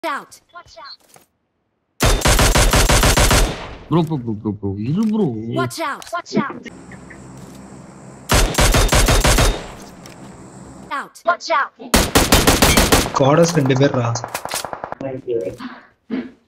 Out. Bro. Iru bro. Watch out. Goddess ரெண்டு பேர்ரா.